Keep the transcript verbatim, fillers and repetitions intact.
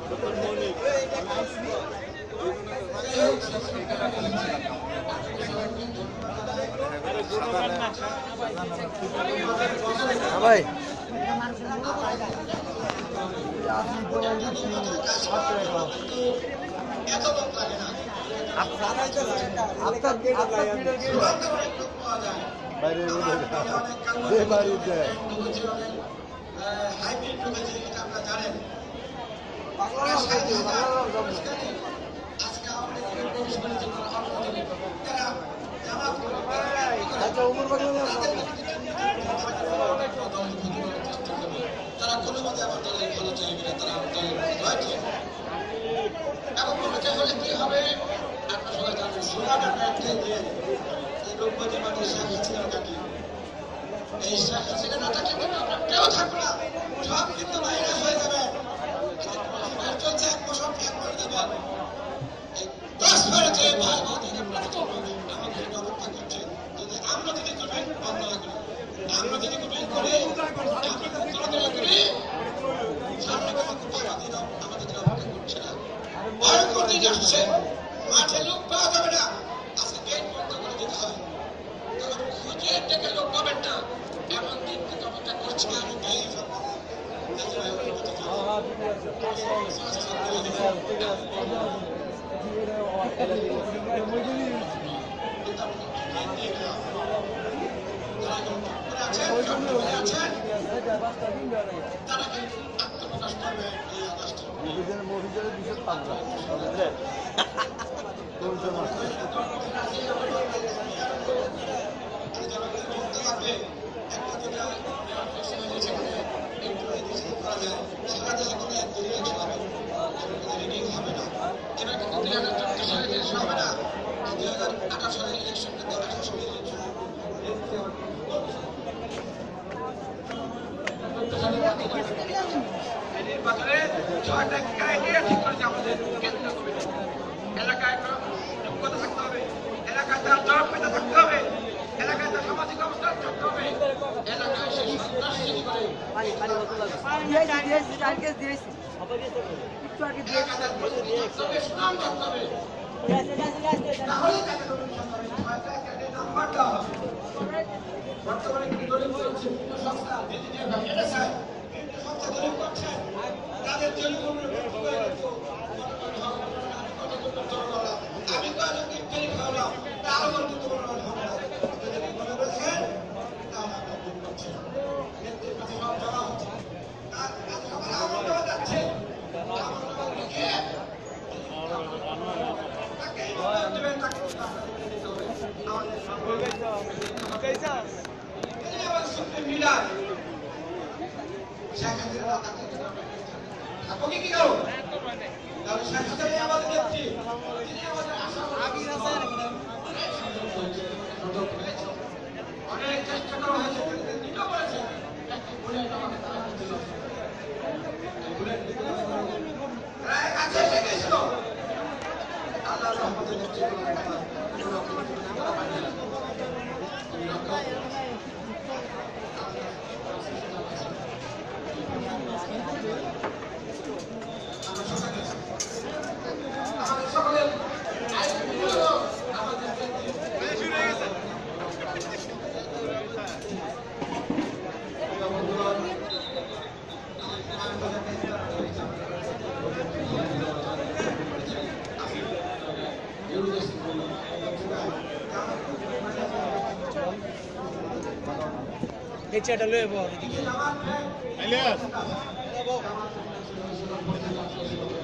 ভাই তারা কোনো মতে আমার দলের ভালো চাইবে না, তারা আমার দলের রয়েছে এবং মনে হলে কি হবে আপনার সবাই জানেন সুনামের ব্যাগকে দিয়ে এই রূপবতী মাটি শেখ হাসিনার কাটি এই শেখ হাসিনা না থাকলে কিন্তু আপনার কেউ থাকবে না, সব কিন্তু বাইরে হয়ে যাবে। চলছে এক বছর এক করে দেবেন দশ বারোতে ভাই বোনদের প্রতিযোগ আমাদের অপেক্ষা করছে। যদি আমরা যদি করি বন্ধ না করি, আমরা যদি করি করি আমরা করি সামনে আমাদের অপেক্ষা করছে না, ভয়ঙ্কর দিন আসছে, মাঠে লোক পাওয়া যাবে না, আজকে গেট বন্ধ করে দিতে হবে, কারণ খুঁজে ডেকে লোক পাবেন না, এমন দিন কিন্তু অপেক্ষা করছে। আমি তাই আত্মপ্রকাশ করবে এই নির্বাচনে ছয়টা ক্রাইটেরিয়া ঠিক করেছে আমাদের কেন্দ্রীয় কমিটি। এলাকায় যোগ্যতা থাকতে হবে, এলাকায় তার জনপ্রিয়তা থাকতে হবে, এলাকায় তার সামাজিক অবস্থান থাকতে হবে, এলাকায় সে সন্ত্রাসী করে সুনাম থাকতে হবে। বর্তমানে কি দলিল করছে সংস্থা সংস্থা দলিল করছে তাদের জন্য আমি কয়েকজনকে ফেরি খাওয়ালাম তারও কিন্তু মনে করেছেন যাচ্ছে কি করো আমাদের নেত্রী অনেক চেষ্টা করা হয়েছে, প্রায় কাছে এসে গেছিল। আল্লাহ রহমতের নেত্রী এই চেয়ারটা লয়ে বল এদিকে।